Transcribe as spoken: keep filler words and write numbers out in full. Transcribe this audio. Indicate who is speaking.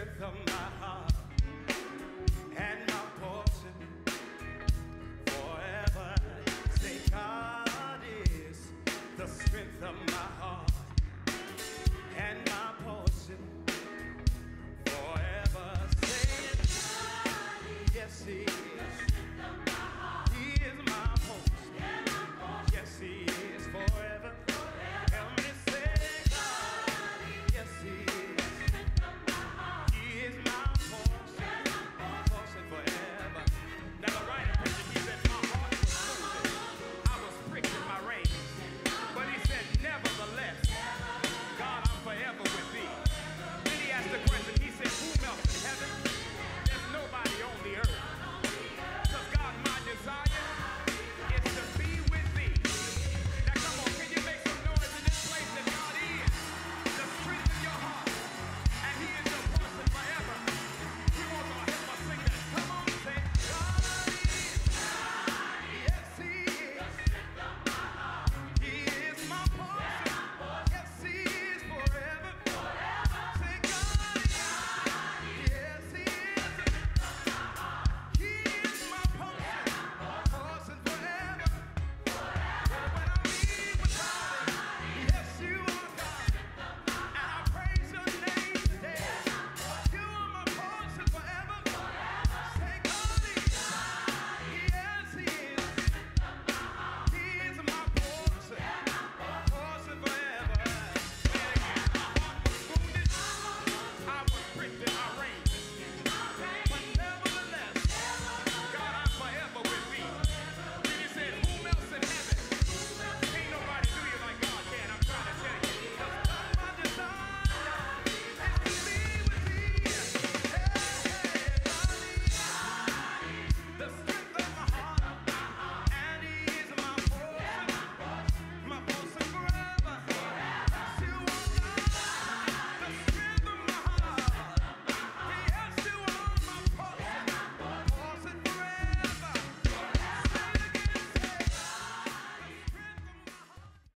Speaker 1: strength of my heart and my portion forever. Say God is the strength of my heart and my portion forever. Say it. Yes, He is. He is my portion. Yes, He is forever. Help me say God. Yes, He is. He is my portion. Portion forever. Now the writer preacher, he said, my heart was wounded. I was pricked in my reins. But he said, nevertheless, God, I'm forever with thee. Then he asked the question, he said, who else in heaven? There's nobody on the earth. Because God, my desire